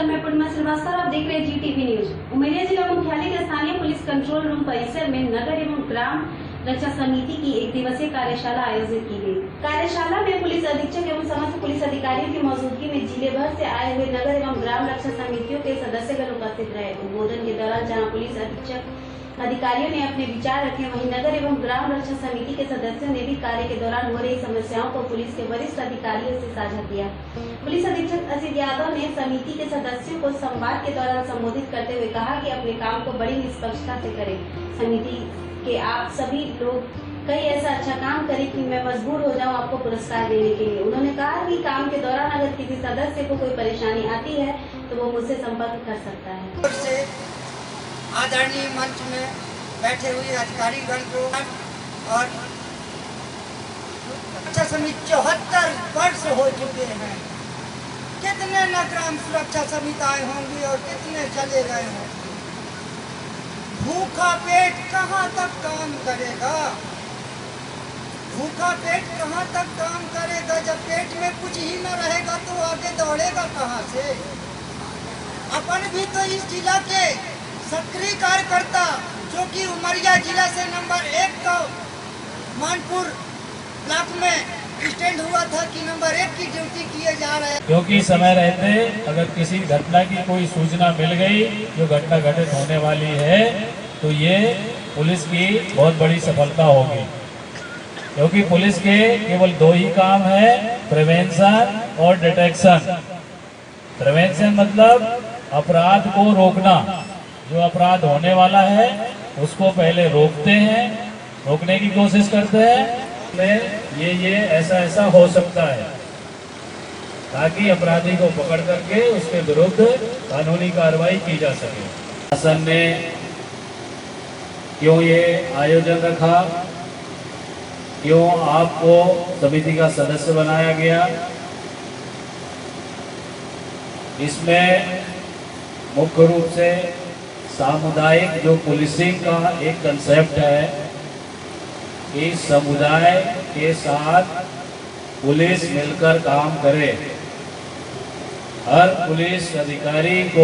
नमस्कार, मैं पूर्णिमा श्रीवास्तव। आप देख रहे हैं GTV न्यूज। उमरिया जिला मुख्यालय के स्थानीय पुलिस कंट्रोल रूम परिसर में नगर एवं ग्राम रक्षा समिति की एक दिवसीय कार्यशाला आयोजित की गई। कार्यशाला में पुलिस अधीक्षक एवं समस्त पुलिस अधिकारियों की मौजूदगी में जिले भर से आए हुए नगर एवं ग्राम रक्षा समितियों के सदस्यगण उपस्थित रहे। उद्बोधन के दौरान जहाँ पुलिस अधीक्षक अधिकारियों ने अपने विचार रखे, वहीं नगर एवं ग्राम रक्षा समिति के सदस्यों ने भी कार्य के दौरान हो रही समस्याओं को पुलिस के वरिष्ठ अधिकारियों से साझा किया। पुलिस अधीक्षक अजीत यादव ने समिति के सदस्यों को संवाद के दौरान संबोधित करते हुए कहा कि अपने काम को बड़ी निष्पक्षता से करें। समिति के आप सभी लोग कई ऐसा अच्छा काम करें कि मैं मजबूर हो जाऊं आपको पुरस्कार देने के लिए। उन्होंने कहा कि काम के दौरान अगर किसी सदस्य को कोई परेशानी आती है तो वो मुझसे संपर्क कर सकता है। आदरणीय मंच में बैठे हुए अधिकारीगण को और रक्षा समिति 74 वर्ष हो चुके हैं। कितने न ग्राम सुरक्षा समितियां होंगी और कितने चले गए होंगे। भूखा पेट कहाँ तक काम करेगा? भूखा पेट कहाँ तक काम करेगा? जब पेट में कुछ ही न रहेगा तो आगे दौड़ेगा कहाँ से? अपन भी तो इस जिला के सक्रिय कार्यकर्ता, जो कि उमरिया जिला से नंबर 1 का मानपुर ब्लॉक में स्टैंड हुआ था कि नंबर 1 की ड्यूटी किए जा रहे हैं। क्योंकि समय रहते अगर किसी घटना की कोई सूचना मिल गई जो घटना घटित होने वाली है तो ये पुलिस की बहुत बड़ी सफलता होगी। क्योंकि पुलिस के केवल 2 ही काम है, प्रिवेंशन और डिटेक्शन। प्रिवेंशन मतलब अपराध को रोकना, जो अपराध होने वाला है उसको पहले रोकते हैं, रोकने की कोशिश करते हैं में ये ऐसा हो सकता है, ताकि अपराधी को पकड़ करके उसके विरुद्ध कानूनी कार्रवाई की जा सके। शासन ने क्यों ये आयोजन रखा, क्यों आपको समिति का सदस्य बनाया गया, इसमें मुख्य रूप से सामुदायिक जो पुलिसिंग का एक कंसेप्ट है कि समुदाय के साथ पुलिस मिलकर काम करे। हर पुलिस अधिकारी को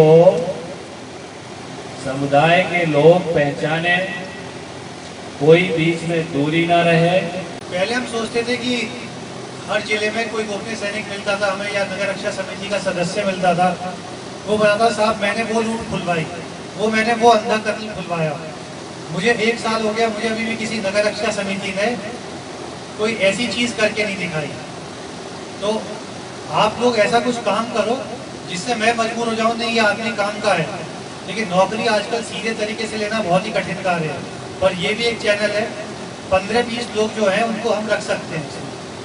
समुदाय के लोग पहचाने, कोई बीच में दूरी ना रहे। पहले हम सोचते थे कि हर जिले में कोई गोपनीय सैनिक मिलता था हमें, या नगर रक्षा समिति का सदस्य मिलता था, वो बताता साहब मैंने वो रूट खुलवाई, वो मैंने वो अंधा कत्ल खुलवाया। मुझे 1 साल हो गया, मुझे अभी भी किसी नगर रक्षा समिति ने कोई ऐसी चीज़ करके नहीं दिखाई। तो आप लोग ऐसा कुछ काम करो जिससे मैं मजबूर हो जाऊं, नहीं ये आदमी काम का है। लेकिन नौकरी आजकल सीधे तरीके से लेना बहुत ही कठिन कार्य है, पर ये भी एक चैनल है, 15-20 लोग जो हैं उनको हम रख सकते हैं।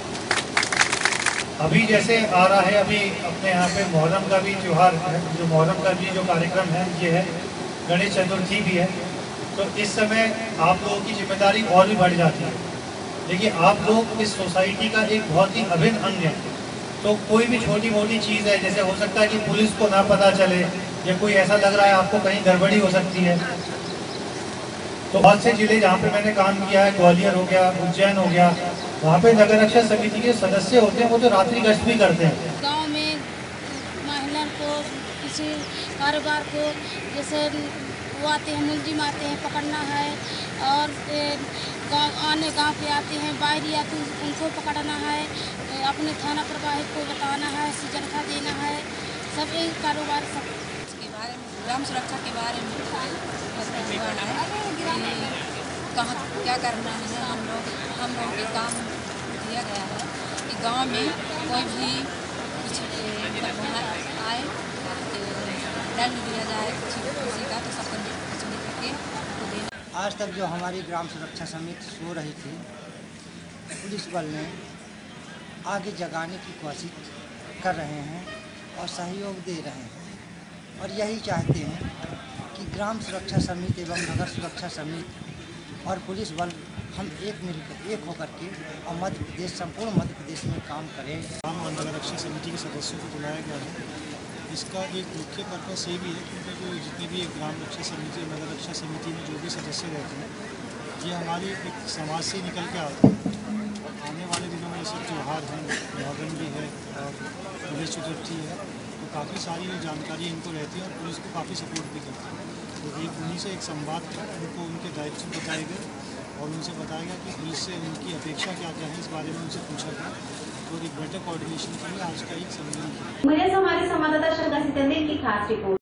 अभी जैसे आ रहा है, अभी अपने यहाँ पे मुहर्रम का भी त्यौहार है, जो मुहर्रम का भी जो कार्यक्रम है ये है, गणेश चतुर्थी भी है। तो इस समय आप लोगों की जिम्मेदारी और भी बढ़ जाती है। देखिए आप लोग इस सोसाइटी का एक बहुत ही अभिन्न अंग है। तो कोई भी छोटी मोटी चीज़ है, जैसे हो सकता है कि पुलिस को ना पता चले या कोई ऐसा लग रहा है आपको कहीं गड़बड़ी हो सकती है, तो बहुत से जिले जहाँ पे मैंने काम किया है, ग्वालियर हो गया, उज्जैन हो गया, वहाँ पे नगर रक्षा समिति के सदस्य होते हैं, वो तो रात्रि गश्त भी करते हैं। गांव में महिला को किसी कारोबार को जैसे वो आते हैं, मुलजिम आते हैं, पकड़ना है, और गांव पे आते हैं, बाहरी आते हैं, उनको पकड़ना है, अपने थाना प्रभारी को बताना है, सुचना देना है, सब एक कारोबार सब के बारे में, ग्राम सुरक्षा के बारे में बताना है कि कहाँ क्या करना है। हम लोग के काम दिया गया है कि गांव में कोई भी कुछ आए दंड दिया जाए किसी का, तो सबको कुछ नहीं करके उनको देना। आज तक जो हमारी ग्राम सुरक्षा समिति सो रही थी, पुलिस बल ने आगे जगाने की कोशिश कर रहे हैं और सहयोग दे रहे हैं, और यही चाहते हैं कि ग्राम सुरक्षा समिति एवं नगर सुरक्षा समिति और पुलिस बल हम एक होकर के और मध्य प्रदेश, संपूर्ण मध्य प्रदेश में काम करें। ग्राम और नगर रक्षा समिति के सदस्यों को बुलाया गया है। इसका एक मुख्य पर्पस ये भी है क्योंकि जो जितनी भी ग्राम रक्षा समिति, नगर रक्षा समिति में जो भी सदस्य रहते हैं, ये हमारी एक समाज से निकल के आते हैं। और आने वाले दिनों में जैसे त्यौहार हैं, मुहर्रम भी है और गणेश चतुर्थी है, तो काफ़ी सारी जानकारी इनको रहती है और पुलिस को काफ़ी सपोर्ट भी करती है। तो उन्हीं से एक संवाद कर उनको उनके दायित्व बताए गए और उनसे बताया गया कि पुलिस से उनकी अपेक्षा क्या क्या है, इस बारे में उनसे पूछा गया। तो एक बेटर कोऑर्डिनेशन के लिए आज का एक सम्मेलन किया। उमरिया से हमारे संवाददाता शंकर सिकंदर की खास रिपोर्ट।